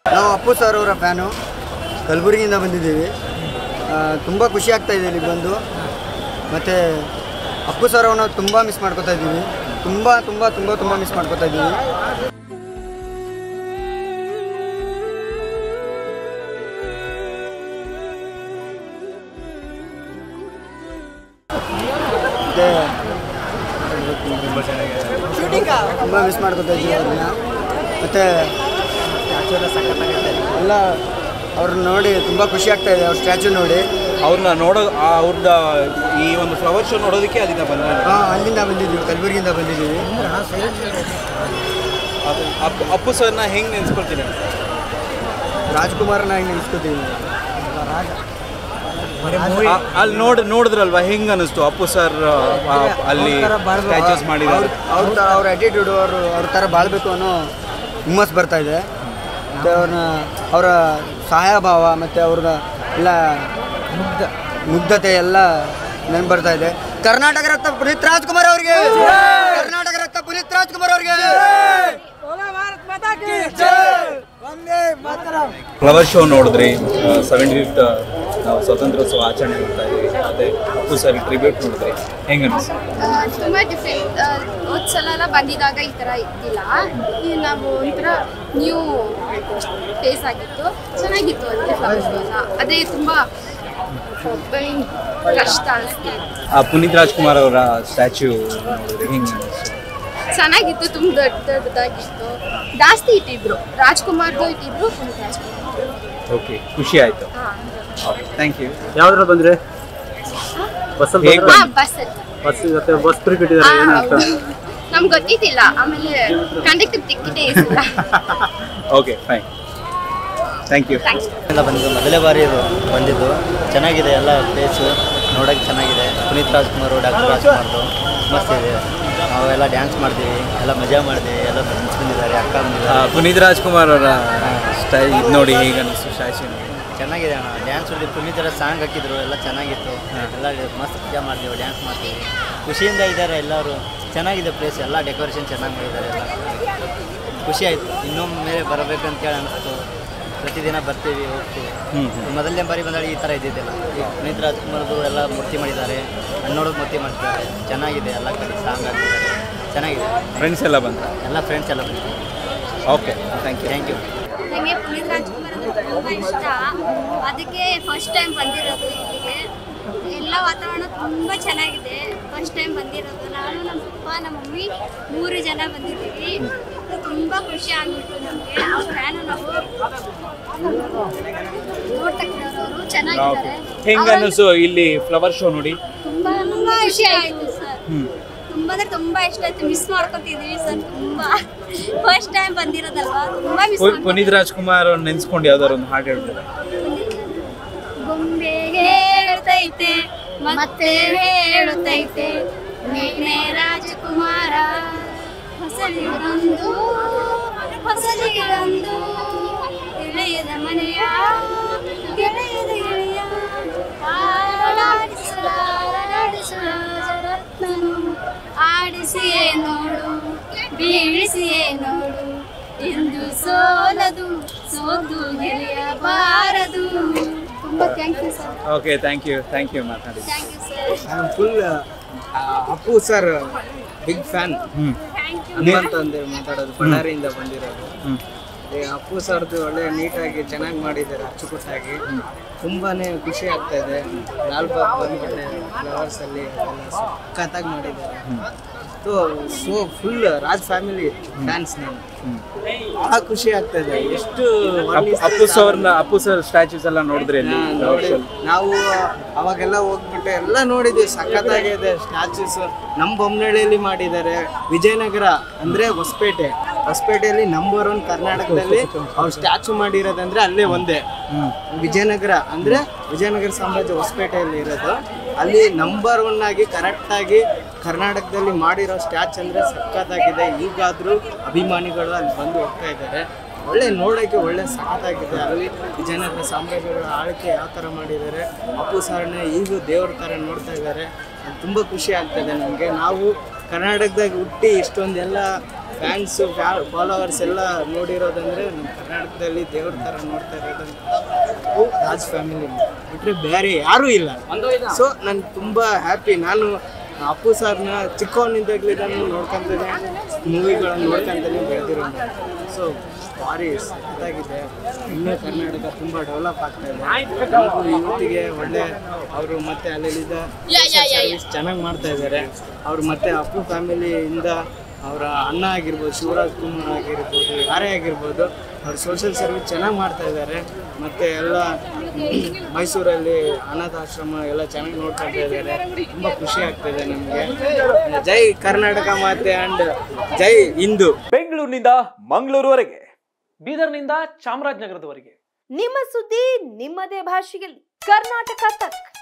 ನಾವು ಅಪ್ಪು ಸರ್ ಅವರ ಫ್ಯಾನು, ಕಲಬುರಗಿಯಿಂದ ಬಂದಿದ್ದೀವಿ. ತುಂಬ ಖುಷಿ ಆಗ್ತಾ ಇದೆ ಇಲ್ಲಿಗೆ ಬಂದು. ಮತ್ತು ಅಪ್ಪು ಸರ್ ಅವನ್ನ ತುಂಬ ಮಿಸ್ ಮಾಡ್ಕೋತಾ ಇದ್ದೀವಿ, ತುಂಬ ತುಂಬ ತುಂಬ ತುಂಬ ಮಿಸ್ ಮಾಡ್ಕೋತಾ ಇದ್ದೀವಿ. ತುಂಬ ಮಿಸ್ ಮಾಡ್ಕೋತಾ ಇದ್ದೀವಿ ಅವ್ರನ್ನ. ಮತ್ತು ಎಲ್ಲ ಅವ್ರನ್ನ ನೋಡಿ ತುಂಬ ಖುಷಿ ಆಗ್ತಾ ಇದೆ. ಅವ್ರ ಸ್ಟ್ಯಾಚು ನೋಡಿ ಅವ್ರನ್ನ ಅವ್ರದ್ದು ಈ ಒಂದು ಫ್ಲವರ್ ಶೋ ನೋಡೋದಕ್ಕೆ ಅಲ್ಲಿಂದ ಅಲ್ಲಿಂದ ಬಂದಿದ್ದೀವಿ, ಕಲಬುರಗಿಯಿಂದ ಬಂದಿದ್ದೀವಿ. ಅಪ್ಪು ಸರ್ನ ಹೆಂಗೆ ನೆನೆಸ್ಕೊಳ್ತೀನಿ? ರಾಜ್ಕುಮಾರ್ನ ಹೆಂಗೆ ನೆನೆಸ್ಕೊತೀವಿ. ಅಲ್ಲಿ ನೋಡಿದ್ರಲ್ವಾ, ಹೆಂಗೆ ಅನ್ನಿಸ್ತು ಅಪ್ಪು ಸರ್ ಅಲ್ಲಿ ಸ್ಟ್ಯಾಚುಸ್ ಮಾಡಿದ್ದಾರೆ? ಅವ್ರ ಆ್ಯಟಿಟ್ಯೂಡು ಅವ್ರ ಥರ ಬಾಳಬೇಕು ಅನ್ನೋ ಹುಮ್ಮಸ್ ಬರ್ತಾ ಇದೆ. ಮತ್ತು ಅವರ ಸಹಾಯಭಾವ ಮತ್ತು ಅವ್ರ ಎಲ್ಲ ಮುಗ್ಧತೆ ಎಲ್ಲ ನೆನಪು ಬರ್ತಾ ಇದೆ. ಕರ್ನಾಟಕ ರತ್ನ ಪುನೀತ್ ರಾಜ್ಕುಮಾರ್ ಅವ್ರಿಗೆ, ಕರ್ನಾಟಕ ರತ್ನ ಪುನೀತ್ ರಾಜ್ಕುಮಾರ್ ಅವ್ರಿಗೆ. ಫ್ಲವರ್ ಶೋ ನೋಡಿದ್ರಿ, 70th ನಾವು ಸ್ವಾತಂತ್ರ್ಯೋತ್ಸವ ಆಚರಣೆ ಮಾಡ್ತಾ ಇದ್ದೀವಿ. ಅದೇ ಅಪ್ಪು ಸರ್ ಟ್ರಿಬ್ಯೂಟ್ ನೋಡಿದ್ರಿ, ಹೆಂಗೆ ಅನಿಸ್ತು? ತುಂಬ ಡಿಫ್ರೆಂಟ್. ಹೋದ ಸಲ ಎಲ್ಲ ಬಂದಿದ್ದಾಗ ಈ ಥರ ಇದ್ದಿಲ್ಲ. ಈಗ ನಾವು ಒಂಥರ ನ್ಯೂ ಫೇಸ್ ಆಗಿತ್ತು, ಚೆನ್ನಾಗಿತ್ತು. ಅಂದರೆ ಫ್ಲವರ್ ಶೋ ಎಲ್ಲ ಅದೇ ತುಂಬ ಕಷ್ಟ ಅನಿಸ್ತು. ಪುನೀತ್ ರಾಜ್ಕುಮಾರ್ ಅವರ ಸ್ಟ್ಯಾಚ್ಯೂ ನೋಡಿದ್ರಿ, ಹೆಂಗೆ ಅನಿಸ್ತು? ಚೆನ್ನಾಗಿತ್ತು, ತುಂಬ ದೊಡ್ಡದಾಗಿತ್ತು. ಜಾಸ್ತಿ ಇಟ್ಟಿದ್ರು, ರಾಜ್ಕುಮಾರ್ದು ಇಟ್ಟಿದ್ರು, ಪುನೀತ್ ರಾಜ್ಕುಮಾರ್. ಓಕೆ, ಖುಷಿ ಆಯಿತು. Thank you. ಯಾವ್ದ್ರ ಬಂದ್ರೆ ಬಸ್ಸಲ್ಲಿ ಬಸ್ ಫ್ರೀ ಬಿಟ್ಟಿದ್ದಾರೆ, ನಮ್ಗೆ ಗೊತ್ತಿದ್ದಿಲ್ಲ. ಆಮೇಲೆ ಕಂಡಕ್ಟರ್ ಟಿಕೆಟೇ ಇರಲಿಲ್ಲ. Okay, fine, thank you. ಎಲ್ಲ ಬಂದಿದ್ದು ಮೊದಲೇ ಬಾರಿ ಬಂದಿದ್ದು. ಚೆನ್ನಾಗಿದೆ, ಎಲ್ಲ ಪ್ಲೇಸು ನೋಡೋಕ್ಕೆ ಚೆನ್ನಾಗಿದೆ. ಪುನೀತ್ ರಾಜ್ಕುಮಾರ್, ಡಾಕ್ಟರ್ ರಾಜ್ಕುಮಾರ್ದು ಮಸ್ತ್ ಇದೆ. ನಾವೆಲ್ಲ ಡ್ಯಾನ್ಸ್ ಮಾಡ್ತೀವಿ, ಎಲ್ಲ ಮಜಾ ಮಾಡ್ತೀವಿ. ಎಲ್ಲ ಫ್ರೆಂಡ್ಸ್ ಬಂದಿದ್ದಾರೆ, ಅಕ್ಕ ಬಂದಿದ್ದಾರೆ. ಪುನೀತ್ ರಾಜ್ಕುಮಾರ್ ಅವರ ಸ್ಟೈಲ್ ಇದು ನೋಡಿ, ಹೇಗೆ ಅನ್ನಿಸ್ತು ಸ್ಟ್ಯಾಚ್ಯೂ? ಚೆನ್ನಾಗಿದೆ ಅಣ್ಣ. ಡ್ಯಾನ್ಸ್ ಹೊಡೆದು ಪುನೀತರ ಸಾಂಗ್ ಹಾಕಿದ್ರು, ಎಲ್ಲ ಚೆನ್ನಾಗಿತ್ತು. ಎಲ್ಲ ಮಸ್ತ್ ಮಜಾ ಮಾಡ್ತೀವಿ, ಡ್ಯಾನ್ಸ್ ಮಾಡ್ತೀವಿ. ಖುಷಿಯಿಂದ ಇದ್ದಾರೆ ಎಲ್ಲರೂ. ಚೆನ್ನಾಗಿದೆ ಪ್ಲೇಸ್, ಎಲ್ಲ ಡೆಕೋರೇಷನ್ ಚೆನ್ನಾಗಿ ಮಾಡಿದ್ದಾರೆ. ಎಲ್ಲ ಖುಷಿ ಆಯಿತು. ಇನ್ನೊಮ್ಮೆ ಮೇಲೆ ಬರಬೇಕಂತೇಳಿ ಅನಿಸ್ತು. ಪ್ರತಿದಿನ ಬರ್ತೀವಿ, ಹೋಗ್ತೀವಿ. ಮೊದಲನೇ ಬಾರಿ ಬಂದಾಗ ಈ ಥರ ಇದ್ದಿದ್ದಿಲ್ಲ. ಪುನೀತ್ ರಾಜ್ಕುಮಾರ್ದು ಎಲ್ಲ ಮೂರ್ತಿ ಮಾಡಿದ್ದಾರೆ, ನೋಡೋದು ಮೂರ್ತಿ ಮಾಡ್ತಿದ್ದಾರೆ. ಚೆನ್ನಾಗಿದೆ, ಎಲ್ಲ ಕಡೆ ಸಾಂಗ್ ಹಾಕಿದ್ದಾರೆ, ಚೆನ್ನಾಗಿದೆ. ಫ್ರೆಂಡ್ಸ್ ಎಲ್ಲ ಬಂದ? ಎಲ್ಲ ಫ್ರೆಂಡ್ಸ್ ಎಲ್ಲ ಬಂದಿದ್ದಾರೆ. Okay, thank you. Thank you. ನನಗೆ ಪುನೀತ್ ರಾಜ್ಕುಮಾರ್ ಅಂದರೆ ತುಂಬ ಇಷ್ಟ. ಅದಕ್ಕೆ ಫಸ್ಟ್ ಟೈಮ್ ಬಂದಿರೋದು ಇಲ್ಲಿಗೆ. ಎಲ್ಲ ವಾತಾವರಣ ತುಂಬ ಚೆನ್ನಾಗಿದೆ. ಫಸ್ಟ್ ಟೈಮ್ ಬಂದಿರೋದು. ನಾನು, ನಮ್ಮ ಪಪ್ಪ, ನಮ್ಮ ಮಮ್ಮಿ 3 ಜನ ಬಂದಿದ್ದೀವಿ. ತುಂಬ ಖುಷಿ ಆಗ್ಬಿಟ್ಟು ನಮಗೆ. ಆ ಫ್ಯಾನು ನಾವು ನೋಡ್ತಕ್ಕಂಥವ್ರು ಚೆನ್ನಾಗಿದ್ದಾರೆ. ಹೆಂಗೆ ಅನ್ನಿಸ್ತು ಇಲ್ಲಿ ಫ್ಲವರ್ ಶೋ ನೋಡಿ? ತುಂಬ ಖುಷಿ ಆಯಿತು ಸರ್. ತುಂಬ ಅಂದರೆ ತುಂಬ ಇಷ್ಟ ಆಯಿತು. ಮಿಸ್ ಮಾಡ್ಕೊತಿದ್ದೀವಿ ಸರ್ ತುಂಬ. ಫಸ್ಟ್ ಟೈಮ್ ಬಂದಿರೋದಲ್ವಾ, ತುಂಬ ಮಿಸ್. ಪುನೀತ್ ರಾಜ್ಕುಮಾರ್ ನೆನ್ಸ್ಕೊಂಡು ಯಾವ್ದಾರು ಒಂದು ಹಾಡು ಹೇಳ್ತಾರೆ? ಗೊಂಬೆ ಹೇಳುತ್ತೈತೆ ಮತ್ತೆ ಹೇಳುತ್ತೈತೆ, ನೀನೇ ರಾಜಕುಮಾರ. ಹೊಸಲಿಗೊಂದು ಹೊಸಲಿಗೊಂದು ಗೆಳೆಯದ ಮನೆಯ ಗೆಳೆಯದ ಗೆಳೆಯ ರತ್ನನು ಆಡಿಸಿಯೇ ನೋಡು, ಬೀಳಿಸಿಯೇ ನೋಡು, ಎಂದು ಸೋಲದು, ಸೋತು ಗೆಳೆಯಬಾರದು. ತುಂಬ thank you sir. Okay, thank you ಮಾತಾಡಿ. Thank you sir. I am full Appu sir big fan ಅಂತಂದ್ರೆ ಮಾತಾಡೋದು. ಬಳ್ಳಾರಿಯಿಂದ ಬಂದಿರೋದು. ಅಪ್ಪು ಸರ್ದು ಒಳ್ಳೆ ನೀಟಾಗಿ ಚೆನ್ನಾಗಿ ಮಾಡಿದ್ದಾರೆ, ಅಚ್ಚುಕಟ್ಟಾಗಿ. ತುಂಬಾನೇ ಖುಷಿ ಆಗ್ತಾ ಇದೆ. ಲಾಲ್ಬಾಗ್ ಬಂದ್ಬಿಟ್ಟೆ ಫ್ಲವರ್ಸ್ ಅಲ್ಲಿ ಸಖತ್ತಾಗಿ ಮಾಡಿದ್ದಾರೆ. So full Raj family fans ನಾನು. ಬಹಳ ಖುಷಿ ಆಗ್ತಾ ಇದೆ. ಎಷ್ಟು ಅಪ್ಪು ಸರ್ ಸ್ಟ್ಯಾಚ್ಯೂಸ್ ಎಲ್ಲ ನೋಡಿದ್ರಿ? ನಾವು ಅವಾಗೆಲ್ಲ ಹೋಗ್ಬಿಟ್ಟು ಎಲ್ಲ ನೋಡಿದ್ವಿ. ಸಖತ್ತಾಗಿದೆ ಸ್ಟ್ಯಾಚ್ಯೂಸ್. ನಮ್ಮ ಬೊಮ್ಮನಹಳ್ಳಿಯಲ್ಲಿ ಮಾಡಿದ್ದಾರೆ. ವಿಜಯನಗರ ಅಂದ್ರೆ ಹೊಸಪೇಟೆಯಲ್ಲಿ ನಂಬರ್ 1 ಕರ್ನಾಟಕದಲ್ಲಿ ಅವ್ರು ಸ್ಟ್ಯಾಚು ಮಾಡಿರೋದಂದ್ರೆ ಅಲ್ಲೇ ಒಂದೇ. ವಿಜಯನಗರ ಅಂದ್ರೆ ವಿಜಯನಗರ ಸಾಮ್ರಾಜ್ಯ ಹೊಸಪೇಟೆಯಲ್ಲಿ ಇರೋದು. ಅಲ್ಲಿ ನಂಬರ್ 1 ಆಗಿ ಕರೆಕ್ಟಾಗಿ ಕರ್ನಾಟಕದಲ್ಲಿ ಮಾಡಿರೋ ಸ್ಟ್ಯಾಚು ಅಂದರೆ ಸಖತ್ತಾಗಿದೆ. ಈಗಾದರೂ ಅಭಿಮಾನಿಗಳು ಅಲ್ಲಿ ಬಂದು ಹೋಗ್ತಾ ಇದ್ದಾರೆ. ಒಳ್ಳೆ ನೋಡೋಕ್ಕೆ ಒಳ್ಳೆ ಸಖತ್ತಾಗಿದೆ. ಅಲ್ಲಿ ವಿಜಯನಗರ ಸಾಮ್ರಾಜ್ಯಗಳ ಆಳ್ವಿಕೆ ಯಾವ ಥರ ಮಾಡಿದ್ದಾರೆ. ಅಪ್ಪು ಸರ್ನ ಈಗೂ ದೇವ್ರ ಥರ ನೋಡ್ತಾ ಇದ್ದಾರೆ. ತುಂಬ ಖುಷಿ ಆಗ್ತದೆ ನಮಗೆ. ನಾವು ಕರ್ನಾಟಕದಾಗ ಹುಟ್ಟಿ ಇಷ್ಟೊಂದೆಲ್ಲ ಫ್ಯಾನ್ಸ್ ಫಾಲೋವರ್ಸ್ ಎಲ್ಲ ನೋಡಿರೋದಂದ್ರೆ ನಮ್ಮ ಕರ್ನಾಟಕದಲ್ಲಿ ದೇವ್ರ ಥರ ನೋಡ್ತಾ ಇರೋದಂದ್ರೆ ರಾಜ್ ಫ್ಯಾಮಿಲಿ ಬಿಟ್ಟರೆ ಬೇರೆ ಯಾರೂ ಇಲ್ಲ. ಸೊ ನಾನು ತುಂಬ ಹ್ಯಾಪಿ. ನಾನು ಅಪ್ಪು ಸರ್ನ ಚಿಕ್ಕವನಿದ್ದಾಗಲಿದ್ದಾನು ನೋಡ್ಕೊಂತಾನೆ, ಮೂವಿಗಳನ್ನು ನೋಡ್ಕೊಂತಾನೆ ಬೆಳೆದಿರೋದು. ಸೊ ಭಾರಿ ಇದಾಗಿದೆ. ಇನ್ನೂ ಕರ್ನಾಟಕ ತುಂಬ ಡೆವಲಪ್ ಆಗ್ತಾ ಇದೆ. ನಮಗೂ ಯೂತಿಗೆ ಒಳ್ಳೆ ಅವರು ಮತ್ತೆ ಅಲ್ಲಿದ್ದ ಸರ್ವಿಸ್ ಚೆನ್ನಾಗಿ ಮಾಡ್ತಾ ಇದ್ದಾರೆ. ಅವರು ಮತ್ತೆ ಅಪ್ಪು ಫ್ಯಾಮಿಲಿಯಿಂದ ಅವರ ಅಣ್ಣ ಆಗಿರ್ಬೋದು, ಶಿವರಾಜ್ಕುಮಾರ್ ಆಗಿರ್ಬೋದು, ಯಾರೇ ಆಗಿರ್ಬೋದು, ಅವ್ರು ಸೋಷಿಯಲ್ ಸರ್ವಿಸ್ ಚೆನ್ನಾಗಿ ಮಾಡ್ತಾ ಇದ್ದಾರೆ. ಮತ್ತು ಎಲ್ಲ ಮೈಸೂರಲ್ಲಿ ಅನಾಥಾಶ್ರಮ ಎಲ್ಲ ಚೆನ್ನಾಗಿ ನೋಡ್ಕೊಳ್ತಾ ಇದ್ದಾರೆ. ತುಂಬ ಖುಷಿ ಆಗ್ತಾಯಿದೆ ನಮಗೆ. ಜೈ ಕರ್ನಾಟಕ ಮಾತೆ ಆ್ಯಂಡ್ ಜೈ ಹಿಂದೂ. ಬೆಂಗಳೂರಿನಿಂದ ಮಂಗಳೂರುವರೆಗೆ, ಬೀದರ್ನಿಂದ ಚಾಮರಾಜನಗರದವರೆಗೆ ನಿಮ್ಮ ಸುದ್ದಿ ನಿಮ್ಮದೇ ಭಾಷೆಯಲ್ಲಿ ಕರ್ನಾಟಕ ತಕ್.